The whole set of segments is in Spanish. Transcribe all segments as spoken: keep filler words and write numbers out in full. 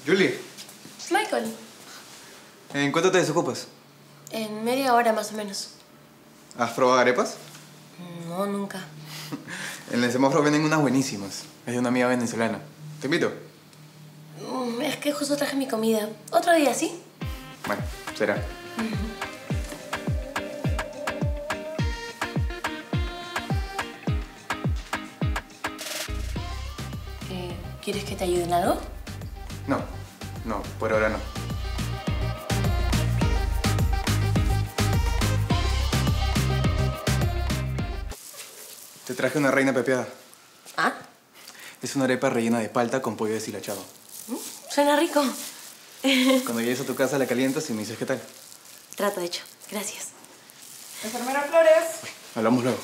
Julie. Michael. ¿En cuánto te desocupas? En media hora más o menos. ¿Has probado arepas? No, nunca. En el semáforo venden unas buenísimas. Es de una amiga venezolana. ¿Te invito? Mm, Es que justo traje mi comida. ¿Otro día, sí? Bueno, será. Uh-huh. eh, ¿Quieres que te ayude en algo? No, no, por ahora no. Te traje una reina pepeada. ¿Ah? Es una arepa rellena de palta con pollo deshilachado. Mm, Suena rico. Cuando llegues a tu casa la calientas y me dices qué tal. Trato hecho. Gracias. Enfermera Flores. Hablamos luego.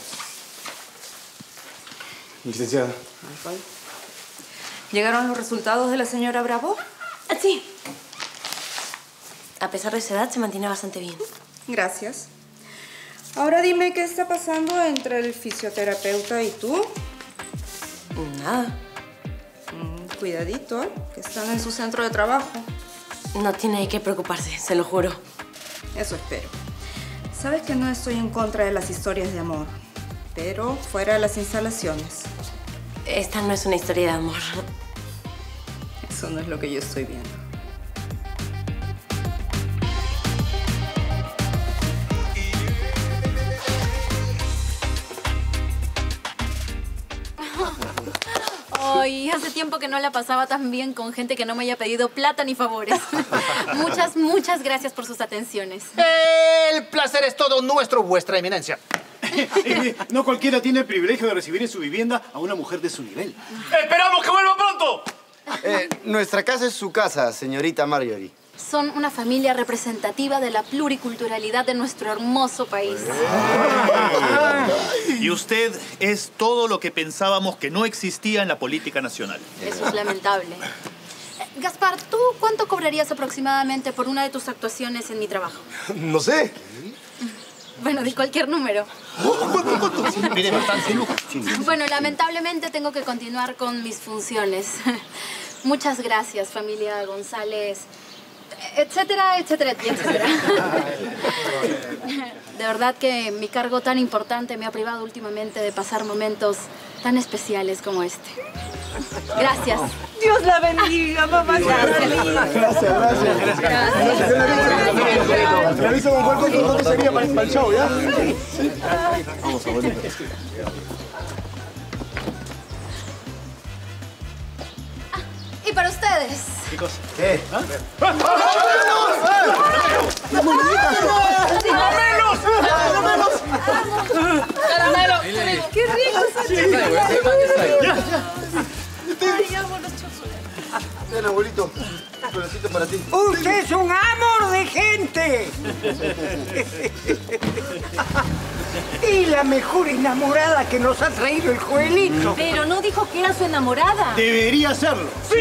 Licenciada. Michael. ¿Llegaron los resultados de la señora Bravo? Ah, sí. A pesar de su edad, se mantiene bastante bien. Gracias. Ahora dime qué está pasando entre el fisioterapeuta y tú. Nada. Mm, cuidadito, ¿eh? Que están en su centro de trabajo. No tiene de qué preocuparse, se lo juro. Eso espero. Sabes que no estoy en contra de las historias de amor, pero fuera de las instalaciones. Esta no es una historia de amor. Eso no es lo que yo estoy viendo. Ay, hace tiempo que no la pasaba tan bien con gente que no me haya pedido plata ni favores. Muchas, muchas gracias por sus atenciones. El placer es todo nuestro, vuestra eminencia. No cualquiera tiene el privilegio de recibir en su vivienda a una mujer de su nivel. ¡Esperamos que vuelva pronto! Eh, nuestra casa es su casa, señorita Marjorie. Son una familia representativa de la pluriculturalidad de nuestro hermoso país. Y usted es todo lo que pensábamos que no existía en la política nacional. Eso es lamentable. Eh, Gaspar, ¿tú cuánto cobrarías aproximadamente por una de tus actuaciones en mi trabajo? No sé. Bueno, de cualquier número. ¿Cuánto, cuánto? Mire, bastante lujo. Bueno, lamentablemente tengo que continuar con mis funciones. Muchas gracias, familia González, etcétera, etcétera, etcétera. De verdad que mi cargo tan importante me ha privado últimamente de pasar momentos tan especiales como este. Gracias. Dios la bendiga, mamá. Gracias. Gracias, gracias. Gracias. Te aviso con cuál conto sería para el show, ¿ya? Vamos, abuelito. Y para ustedes. ¿Qué cosa? ¿Qué? ¡Caramelo! ¡Qué rico! Ay, amo los chocolate. Ven, abuelito. Un pedacito para ti. ¡Usted es un amor de gente! Y la mejor enamorada que nos ha traído el Joelito. Pero no dijo que era su enamorada. Debería hacerlo. ¡Sí!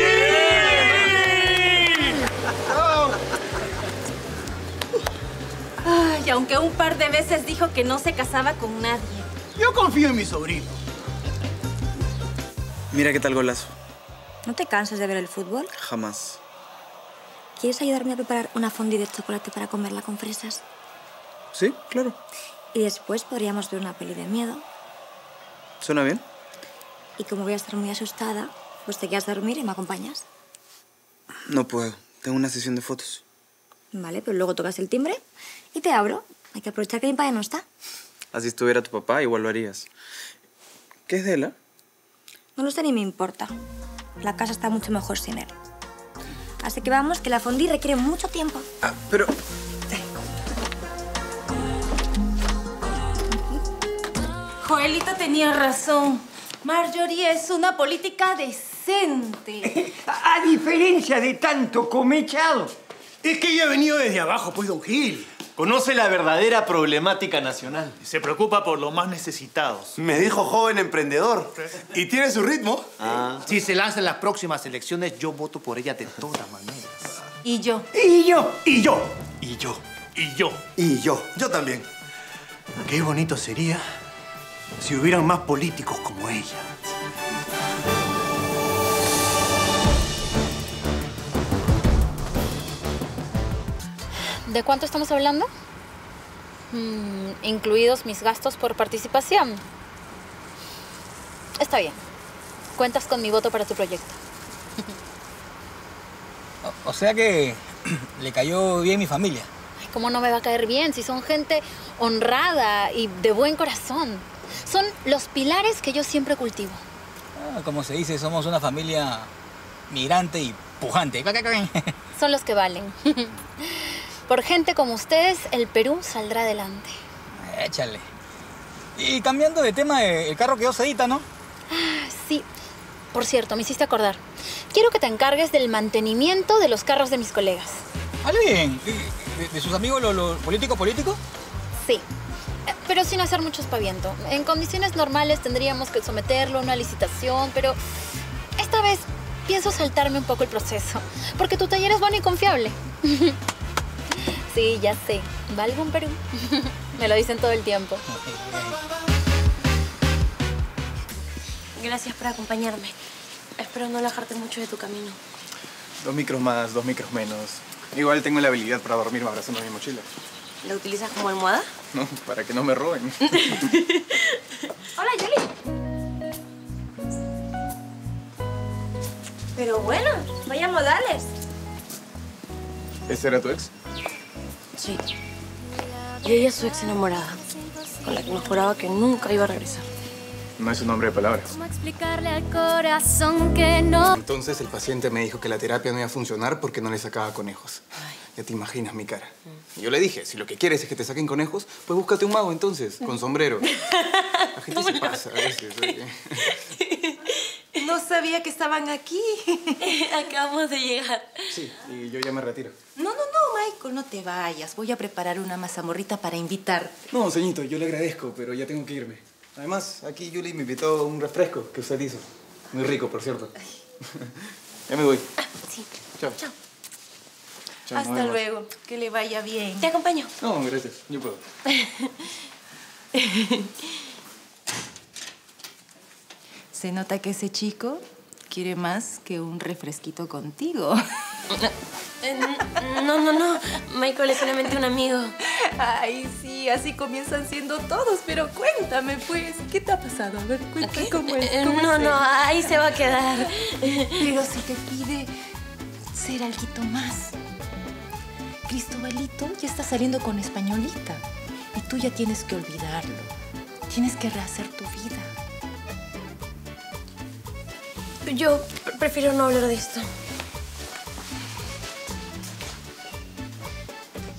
Ay, aunque un par de veces dijo que no se casaba con nadie. Yo confío en mi sobrino. Mira qué tal golazo. ¿No te cansas de ver el fútbol? Jamás. ¿Quieres ayudarme a preparar una fondue de chocolate para comerla con fresas? Sí, claro. Y después podríamos ver una peli de miedo. ¿Suena bien? Y como voy a estar muy asustada, pues te quedas a dormir y me acompañas. No puedo. Tengo una sesión de fotos. Vale, pero luego tocas el timbre y te abro. Hay que aprovechar que mi padre no está. Así estuviera tu papá, igual lo harías. ¿Qué es de él, eh? No lo sé ni me importa. La casa está mucho mejor sin él. Así que vamos, que la fondue requiere mucho tiempo. Ah, pero... Joelito tenía razón. Marjorie es una política decente. A diferencia de tanto comechado. Es que ella ha venido desde abajo, pues, don Gil. Conoce la verdadera problemática nacional. Se preocupa por los más necesitados. Me dijo joven emprendedor. Y tiene su ritmo. Ah. Si se lanza en las próximas elecciones, yo voto por ella de todas maneras. Y yo. Y yo. Y yo. Y yo. Y yo. Y yo. Yo también. Qué bonito sería si hubieran más políticos como ella. ¿De cuánto estamos hablando? Mm, incluidos mis gastos por participación. Está bien. Cuentas con mi voto para tu proyecto. O, o sea que le cayó bien mi familia. Ay, ¿cómo no me va a caer bien si son gente honrada y de buen corazón? Son los pilares que yo siempre cultivo. Ah, como se dice, somos una familia migrante y pujante. Son los que valen. Por gente como ustedes, el Perú saldrá adelante. Échale. Y cambiando de tema, el carro quedó sedita, ¿no? Ah, sí. Por cierto, me hiciste acordar. Quiero que te encargues del mantenimiento de los carros de mis colegas. ¿Vale bien? ¿De, de sus amigos los lo políticos políticos? Sí. Pero sin hacer mucho espaviento. En condiciones normales tendríamos que someterlo a una licitación, pero esta vez pienso saltarme un poco el proceso, porque tu taller es bueno y confiable. Sí, ya sé. Valgo en Perú. Me lo dicen todo el tiempo. Gracias por acompañarme. Espero no alejarte mucho de tu camino. Dos micros más, dos micros menos. Igual tengo la habilidad para dormirme abrazando mi mochila. ¿La utilizas como almohada? No, para que no me roben. Hola, Yoli. Pero bueno, vaya modales. ¿Ese era tu ex? Sí. Y ella es su ex enamorada, con la que me juraba que nunca iba a regresar. No es un hombre de palabras. ¿Cómo explicarle al corazón que no? Entonces el paciente me dijo que la terapia no iba a funcionar porque no le sacaba conejos. Ay. Ya te imaginas mi cara. Mm. Yo le dije, si lo que quieres es que te saquen conejos, pues búscate un mago entonces, con sombrero. La gente se pasa a veces. Oye. No sabía que estaban aquí. Acabamos de llegar. Sí, y yo ya me retiro. No, no, no, Michael, no te vayas. Voy a preparar una mazamorrita para invitarte. No, señorito, yo le agradezco, pero ya tengo que irme. Además, aquí Yuli me invitó un refresco que usted hizo. Muy rico, por cierto. Ya me voy. Ah, sí. Chao. Chao. Chao, hasta luego. Que le vaya bien. Te acompaño. No, gracias. Yo puedo. Se nota que ese chico quiere más que un refresquito contigo. No, no, no. Michael es solamente un amigo. Ay, sí, así comienzan siendo todos. Pero cuéntame, pues, ¿qué te ha pasado? A ver, cuéntame cómo es. ¿Cómo no, es no, ahí se va a quedar. Pero si te pide ser alguito más. Cristobalito ya está saliendo con Españolita. Y tú ya tienes que olvidarlo. Tienes que rehacer tu vida. Yo prefiero no hablar de esto.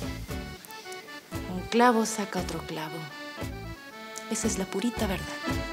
Un clavo saca otro clavo. Esa es la purita verdad.